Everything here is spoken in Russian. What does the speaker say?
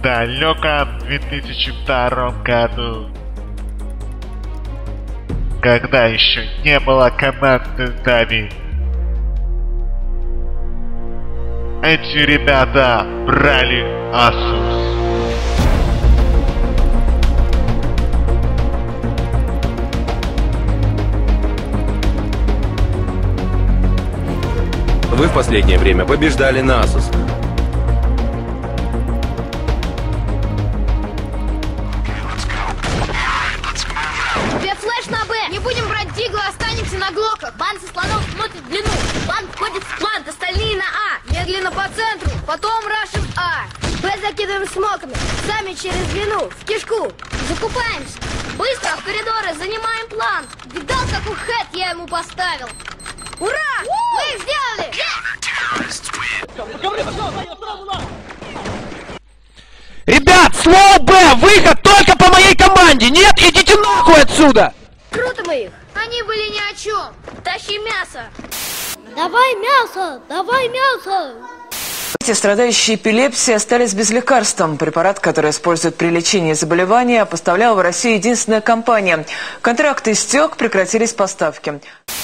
далеком 2002 году, когда еще не было команды «Дави», эти ребята брали Asus. Вы в последнее время побеждали на Asus. Тебе флеш на Б! Не будем брать Дигла, останемся на глоках! Бан со слонов смотрит в длину! Бан входит в плант, остальные на А! Медленно по центру, потом рашим А! Б закидываем смоками, сами через длину, в кишку! Закупаемся! Быстро в коридоры, занимаем плант! Видал, какой хэт я ему поставил? Ура! Мы их сделали! Ребят, слоу Б, выход только по моей команде! Нет, идите нахуй отсюда! Круто мы их! Они были ни о чем! Тащи мясо! Давай мясо! Давай мясо! Страдающие эпилепсией остались без лекарства. Препарат, который используют при лечении заболевания, поставляла в Россию единственная компания. Контракт истек, прекратились поставки.